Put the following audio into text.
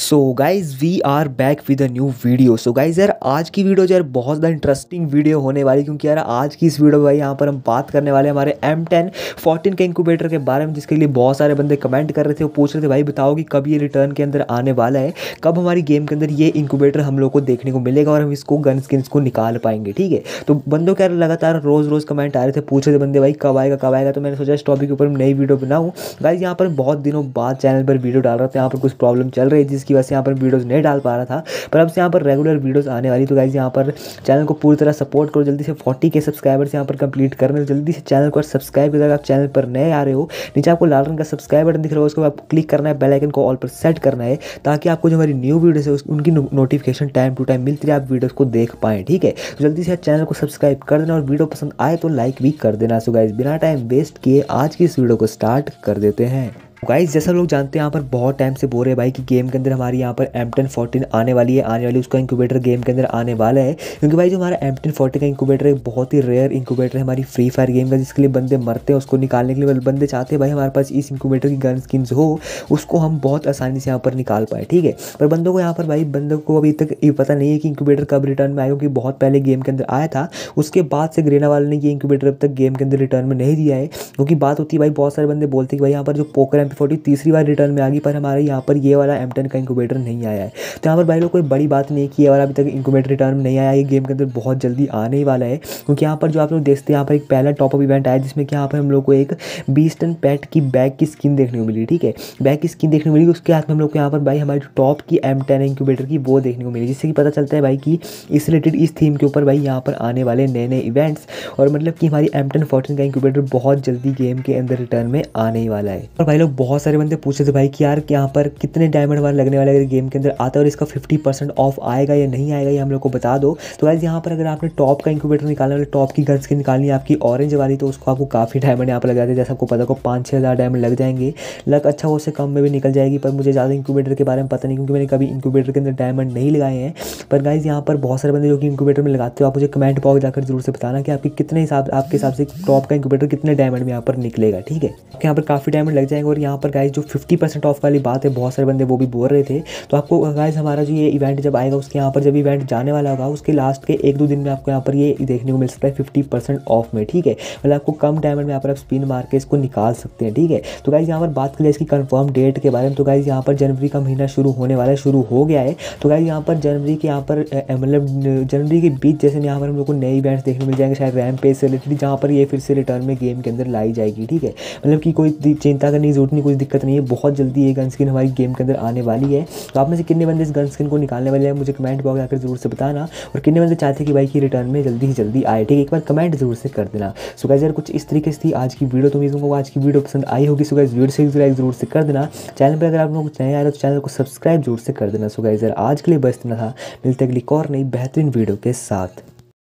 So guys we are back with a new video. So guys यार आज की video जो यार बहुत ज़्यादा इंटरेस्टिंग वीडियो होने वाली, क्योंकि यार आज की इस वीडियो में भाई यहाँ पर हम बात करने वाले हैं हमारे M10 14 के इंक्यूबेटर के बारे में, जिसके लिए बहुत सारे बंदे कमेंट कर रहे थे। वो पूछ रहे थे भाई बताओ कि कब ये रिटर्न के अंदर आने वाला है, कब हमारी गेम के अंदर ये इंक्यूबेटर हम लोग को देखने को मिलेगा और हम इसको गन स्किन्स को निकाल पाएंगे। ठीक है, तो बंदों के यार लगातार रोज़ रोज़ कमेंट आ रहे थे, पूछ रहे थे बंदे भाई कब आएगा कब आएगा। तो मैंने सोचा इस टॉपिक के ऊपर नई वीडियो बनाऊँ। गाइज यहाँ पर बहुत दिनों बाद चैनल पर वीडियो डाल रहा था, यहाँ पर कुछ प्रॉब्लम चल रही है जिसकी वजह से यहाँ पर वीडियोज़ नहीं डाल पा रहा था, पर अब से यहाँ पर रेगुलर वीडियोस आने वाली। तो गाइज यहाँ पर चैनल को पूरी तरह सपोर्ट करो, जल्दी से 40 के सब्सक्राइबर्स यहाँ पर कंप्लीट करने, जल्दी से चैनल को सब्सक्राइब करो। अगर आप चैनल पर नए आ रहे हो, नीचे आपको लाल रंग का सब्सक्राइब बटन दिख रहा है, उसको आपको क्लिक करना है, बेल आइकन को ऑल पर सेट करना है, ताकि आपको जो हमारी न्यू वीडियोस है उनकी नोटिफिकेशन टाइम टू टाइम मिलती है, आप वीडियोस को देख पाएँ। ठीक है, तो जल्दी से चैनल को सब्सक्राइब कर देना और वीडियो पसंद आए तो लाइक भी कर देना। सो गाइज बिना टाइम वेस्ट किए आज की इस वीडियो को स्टार्ट कर देते हैं। गाइस जैसा लोग जानते हैं यहाँ पर बहुत टाइम से बोल रहे हैं भाई कि गेम के अंदर हमारी यहाँ पर M10 14 आने वाली है, उसका इंक्यूबेटर गेम के अंदर आने वाला है। क्योंकि भाई जो हमारा M10 40 का इंक्यूबेटर है बहुत ही रेयर इंक्यूबेटर है हमारी फ्री फायर गेम का, जिसके लिए बंदे मरते हैं। उसको निकालने के लिए बंदे चाहते हैं भाई हमारे पास इस इंक्यूबेटर की गन स्किन्स हो, उसको हम बहुत आसानी से यहाँ पर निकाल पाए। ठीक है, पर बंदों को यहाँ पर भाई बंदों को अभी तक ये पता नहीं है कि इंक्यूबेटर कब रिटर्न में आएगा, क्योंकि बहुत पहले गेम के अंदर आया था, उसके बाद से ग्रेना वाले ने ये इंक्यूबेटर अब तक गेम के अंदर रिटर्न में नहीं दिया है। क्योंकि बात होती है भाई, बहुत सारे बंदे बोलते हैं कि भाई यहाँ पर जो पोकर MP40 तीसरी बार रिटर्न में आ गई, पर हमारे यहाँ पर ये वाला M10 का इंक्यूबेटर नहीं आया है। तो यहाँ पर भाई लोग कोई बड़ी बात नहीं है कि ये वाला अभी तक इंक्यूबेटर रिटर्न में नहीं आया, ये गेम के अंदर बहुत जल्दी आने ही वाला है। क्योंकि यहाँ पर जो आप लोग देखते हैं यहाँ पर एक पहला टॉपअप इवेंट आया, जिसमें कि यहाँ पर हम लोग को एक 20 टन पेट की बैग की स्किन देखने को मिली। ठीक है, बैग की स्किन देखने को मिली, उसके हाथ में हम लोग को यहाँ पर भाई हमारी जो टॉप की M10 इंक्यूबेटर की वो देखने को मिली, जिससे कि पता चलता है भाई कि इस रिलेटेड इस थीम के ऊपर भाई यहाँ पर आने वाले नए नए इवेंट्स, और मतलब कि हमारी M10 14 का इंक्यूबेटर बहुत जल्दी गेम के अंदर रिटर्न में आने ही वाला है। और भाई लोग बहुत सारे बंदे पूछे थे भाई कि यार यहाँ पर कितने डायमंड हमारे लगने वाले अगर गेम के अंदर आता है, और इसका 50% ऑफ आएगा या नहीं आएगा, ये हम लोग को बता दो। तो गाइस यहाँ पर अगर आपने टॉप का इंक्यूबेटर निकालना है, टॉप की गन स्किन निकालनी है आपकी ऑरेंज वाली, तो उसको आपको काफ़ी डायमंड यहाँ पर लग जाते हैं। जैसे आपको पता को 5-6 हज़ार डायमंड लग जाएंगे, लग अच्छा हो उससे कम में भी निकल जाएगी, पर मुझे ज़्यादा इंक्यूबेटर के बारे में पता नहीं, क्योंकि मैंने कभी इंक्यूबेटर के अंदर डायमंड नहीं लगाए हैं। पर गाइस यहाँ पर बहुत सारे बंदे जो कि इंक्यूबेटर में लगाते हो, आप मुझे कमेंट बॉक्स जाकर जरूर से बताना कि आपके कितने आपके हिसाब से टॉप का इंक्यूबेटर कितने डायमंड में यहाँ पर निकलेगा। ठीक है, यहाँ पर काफ़ी डायमंड लग जाएंगे। और यहाँ पर गाइस जो 50% ऑफ वाली बात है, बहुत सारे बंदे वो भी बोल रहे थे, तो आपको गाइस हमारा जो ये इवेंट जब आएगा, उसके यहाँ पर जब इवेंट जाने वाला होगा, उसके लास्ट के 1-2 दिन में आपको यहाँ पर ये देखने को मिल सकता है 50% ऑफ में। ठीक है, मतलब आपको कम डायमंड में यहाँ पर आप स्पिन मार के इसको निकाल सकते हैं। ठीक है, तो गाइस यहाँ पर बात करें इसकी कंफर्म डेट के बारे में, तो गाइस यहाँ पर जनवरी का महीना शुरू होने वाला है, शुरू हो गया है। तो गाइस यहाँ पर जनवरी के यहाँ पर मतलब जनवरी के बीच जैसे में यहाँ पर हम लोग को नए इवेंट्स देखने मिल जाएंगे, शायद रैम्पेज से रिलेटेड, जहाँ पर ये फिर से रिटर्न में गेम के अंदर लाई जाएगी। ठीक है, मतलब कि कोई चिंता करने की जरूरत नहीं, कोई दिक्कत नहीं है, बहुत जल्दी ये गन स्किन हमारी गेम के अंदर आने वाली है। तो आप में से कितने बंदे इस गन स्किन को निकालने वाले हैं मुझे कमेंट बॉक्स आकर जरूर से बताना, और कितने बंदे चाहते हैं कि भाई की रिटर्न में जल्दी ही जल्दी आए। ठीक है, एक बार कमेंट जरूर से कर देना। सो गाइस यार कुछ इस तरीके से थी आज की वीडियो, तो उम्मीद हूँ आज की वीडियो पसंद आई होगी। सो गाइस वीडियो से लाइक जरूर से कर देना, चैनल पर अगर आप लोग नए आ रहे हो तो चैनल को सब्सक्राइब जरूर से कर देना। सो गाइस यार आज के लिए बस इतना था, मिलते अगली और नई बेहतरीन वीडियो के साथ।